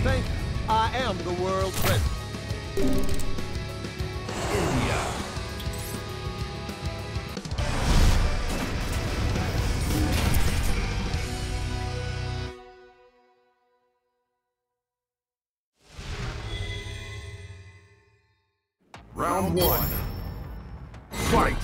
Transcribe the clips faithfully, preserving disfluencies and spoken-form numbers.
think I am the world president. India. Round one. Fight!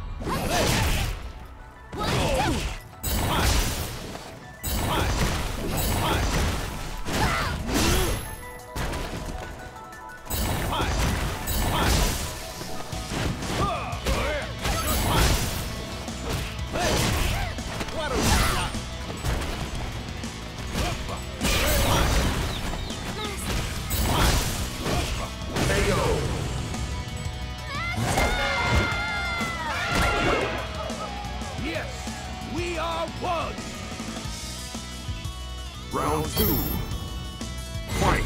Round two. Fight!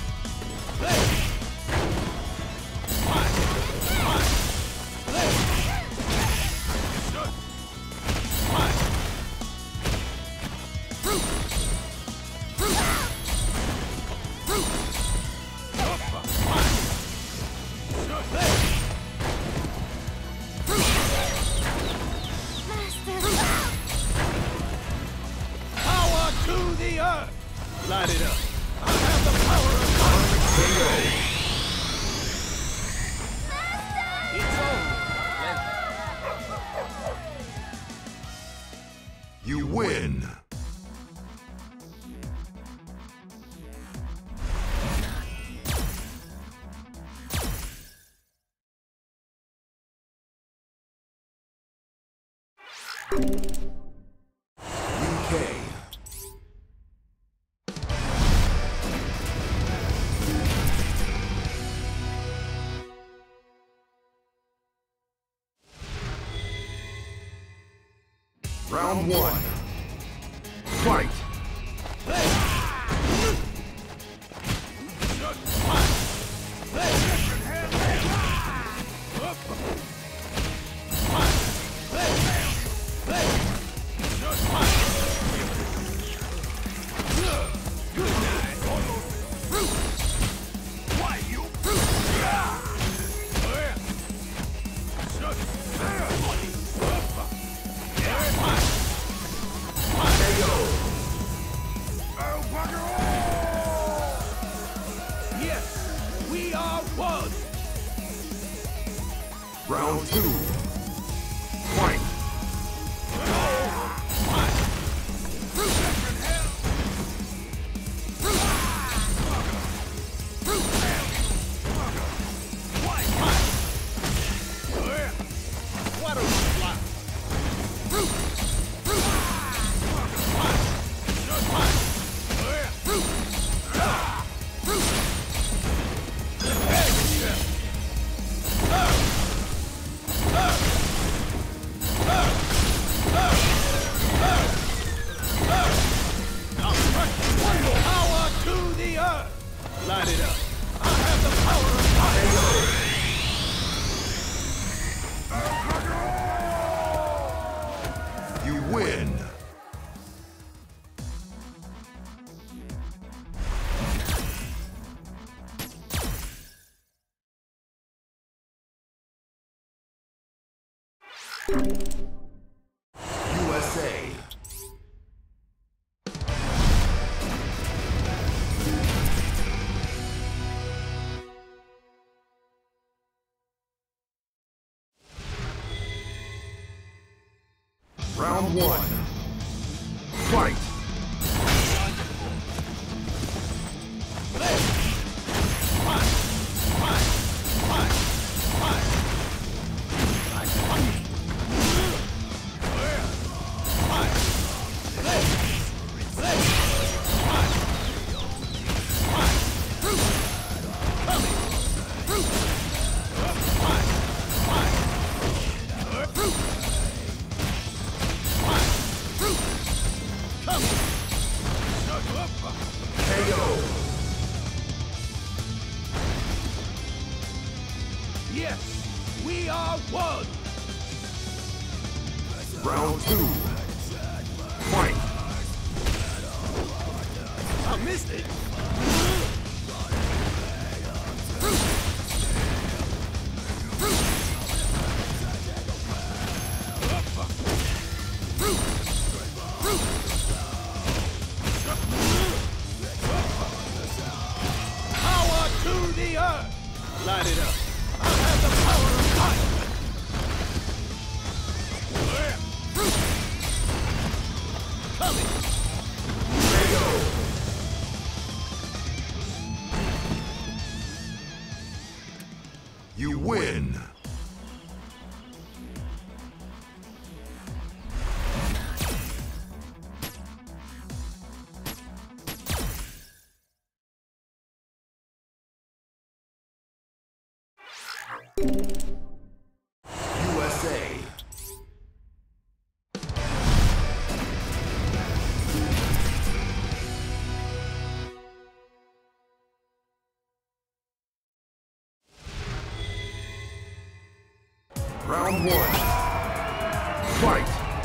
Light it up. I have the power of It's over. You win. U K. Round one. Fight! Round two. Fight! Light it up. I have the power of fire. You win. U S A. Round one. Fight! Yes, we are one. Round two. Fight! I missed it. You win. U S A. Round one. Fight!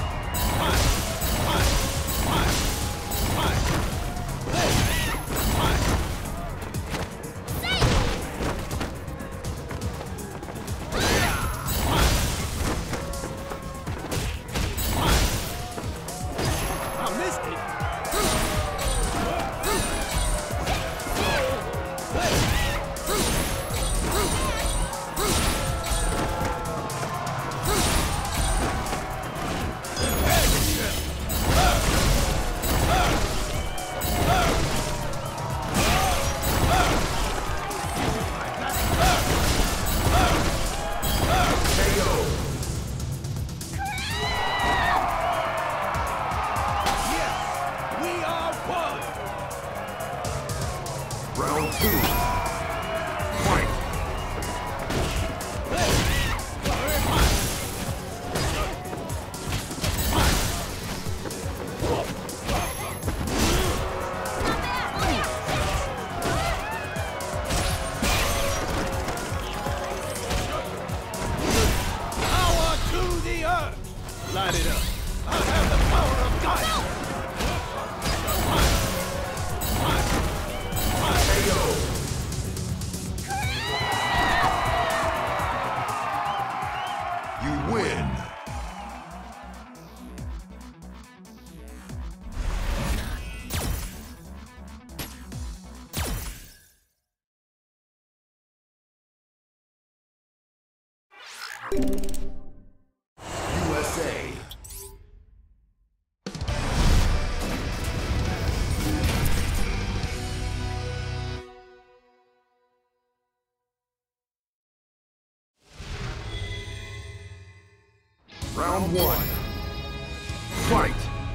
I missed it. Round two. Fight! Power to the earth. Light it up. I have the power of God. You win. U S A. Round one. Fight!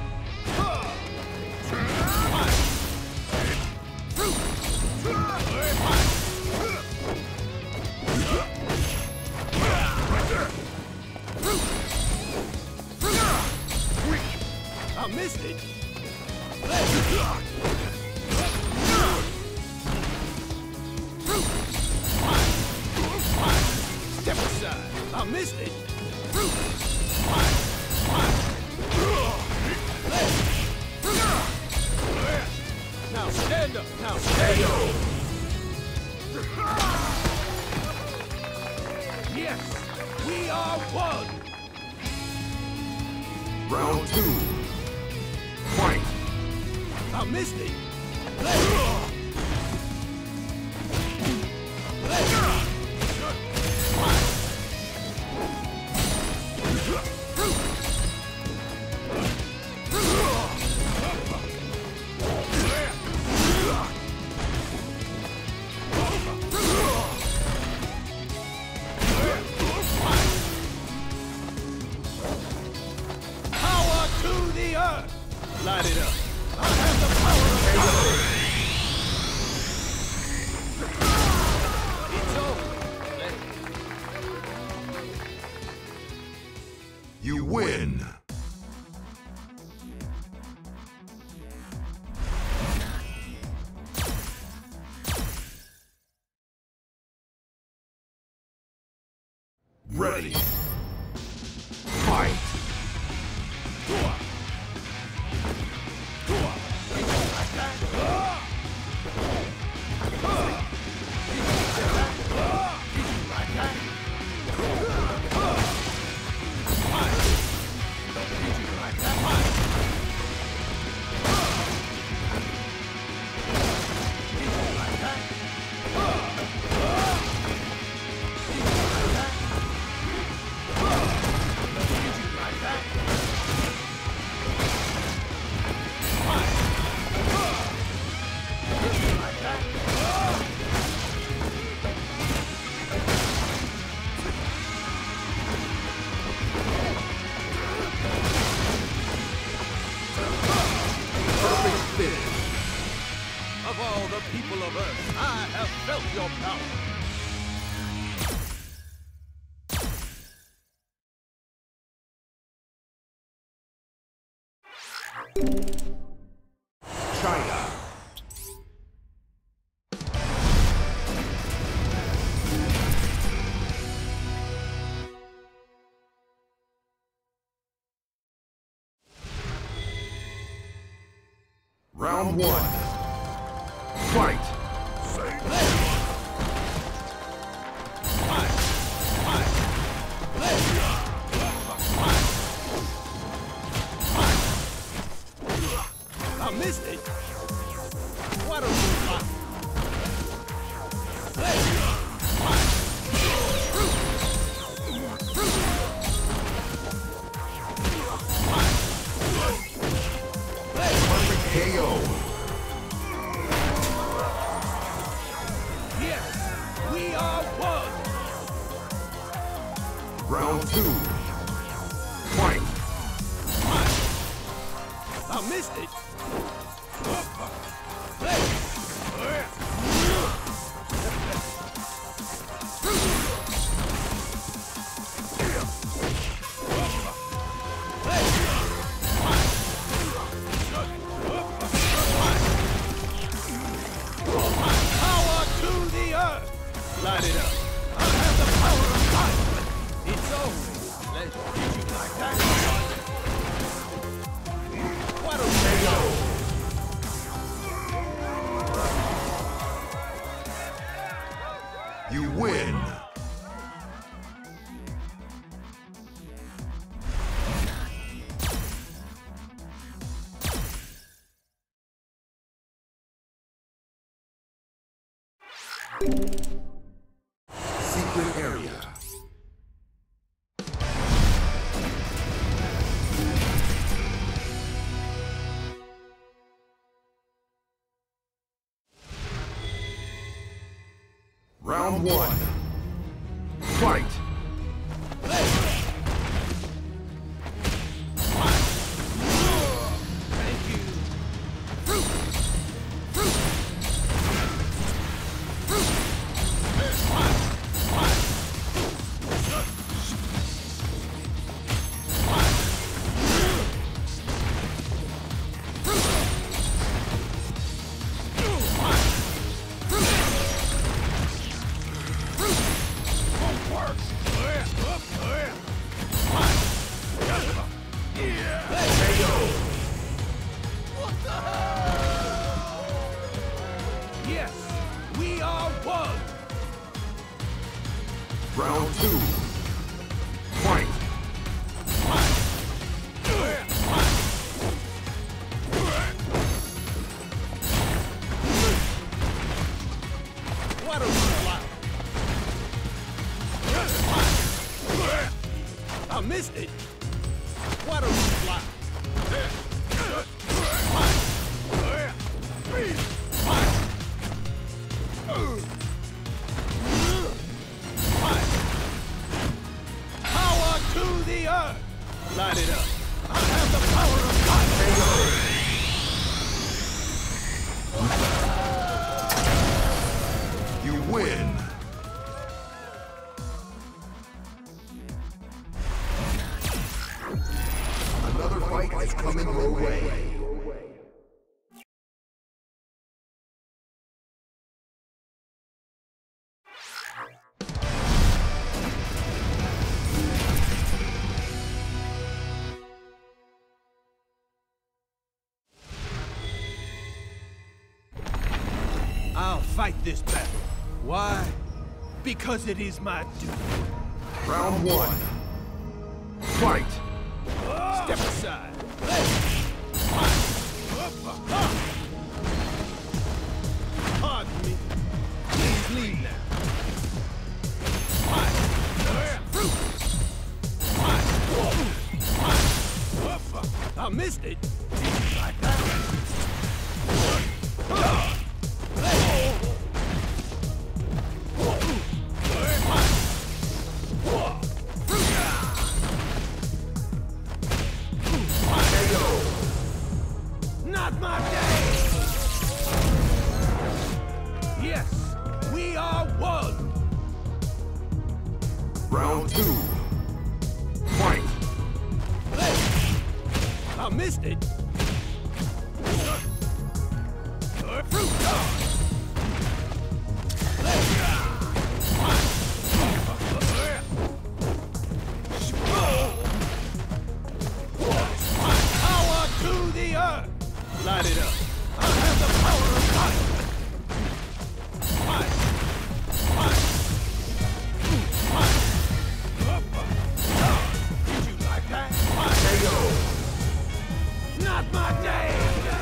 I missed it. Step aside. I missed it. Now stand up. Now stand up. Yes, we are one. Round two. Fight! I missed it. Power to the earth. Light it up. I have the power of God. It's over. You win. Ready. Fight! Of all the people of Earth, I have felt your power. China. Round one. Fight! I missed it. What a robot. Perfect K O. Yes, we are one. Round two. Fight! I missed it. Power to the earth. Light it up. I have the power of God. It's always a pleasure to meet you like that. What a K O. You win! Secret area. Round one. Fight! thank you. Yes, we are one. Round two. Fight! What a robot. I missed it. What a robot. Power to the earth. Light it up. I have the power of God. You win! Another fight is coming your way. I'll fight this battle. Why? Because it is my duty. Round one. Fight! Step aside. Pardon me. Please leave now. I missed it. Like that. Not my day! missed it. Fruit dog. Power to the earth. Light it up. I have the power of light. Fire. Fire. Fire. Did you like that? Fire. Not my day.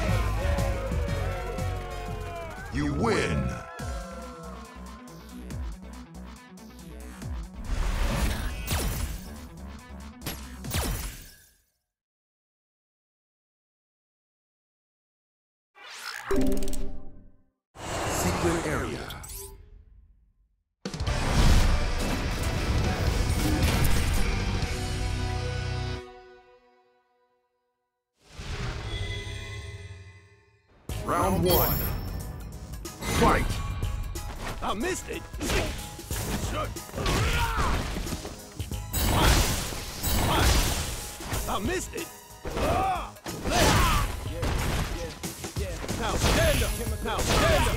You win. Secret area. Round one. Fight! I missed it. I missed it. Now stand up. Now stand up.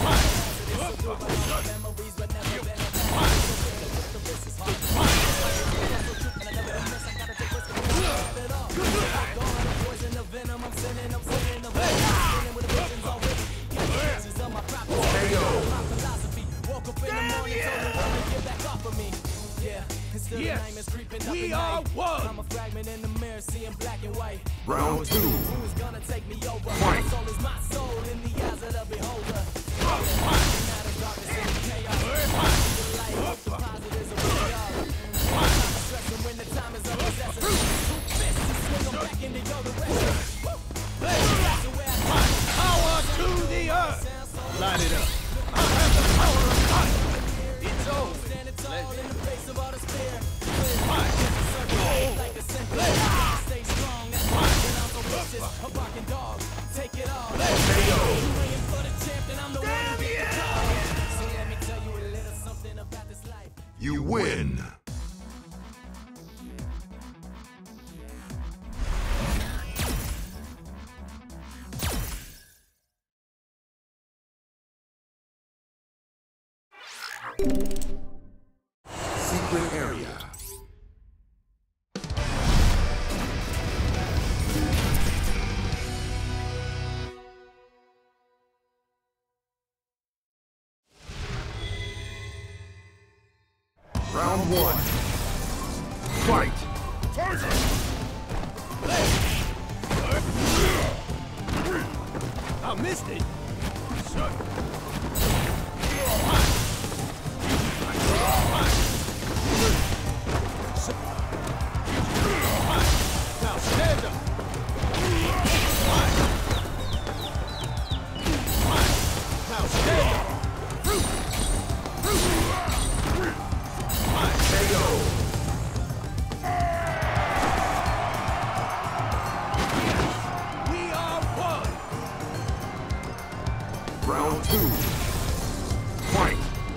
Yes, we are one. I'm a fragment in the mirror, seeing black and white. Round two. Who's gonna take me over? Fight. My soul is my soul in the eyes of the beholder. When the time is up, back into your direction. Power to the earth. Light it up. I have the power of light. It's over. Standing tall in the face of all the spear. Like a center. Stay strong. That's why I'm so vicious. A barking dog. Take it all. You ain't for the champ, and I'm the one who gets the call. So let me tell you a little something about this life. You win. Secret area. Round one. Fight! I missed it. Now stand up. Now stand up. We are one. Round two. Fight!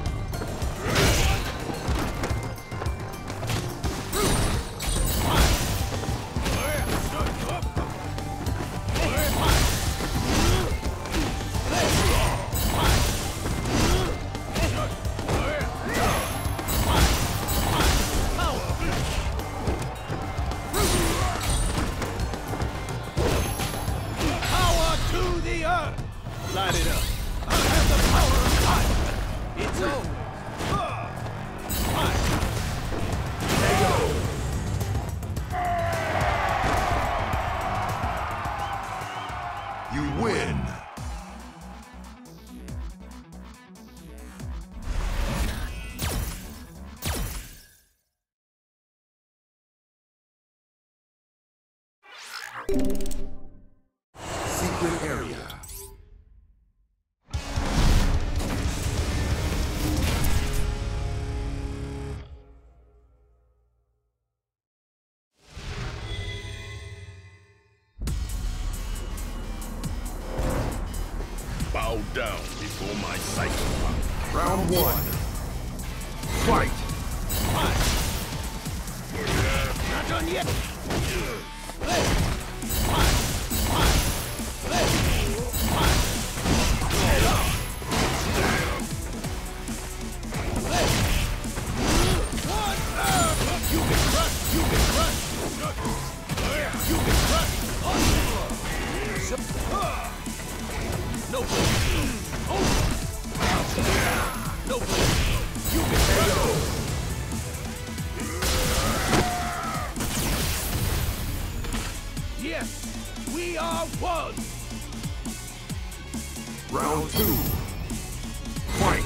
Power to the earth. Light it up. I have the power of light. It's over. You win. Secret area. Bow down before my psychopath. Round one. Fight! Not done yet. one. Round two. Fight!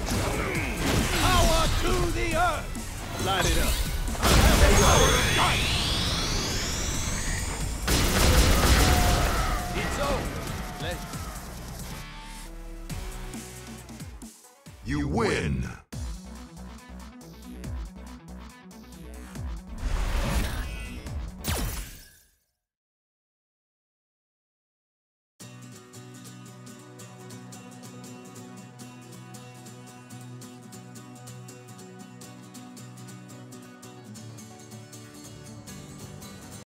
Power to the earth. Light it up.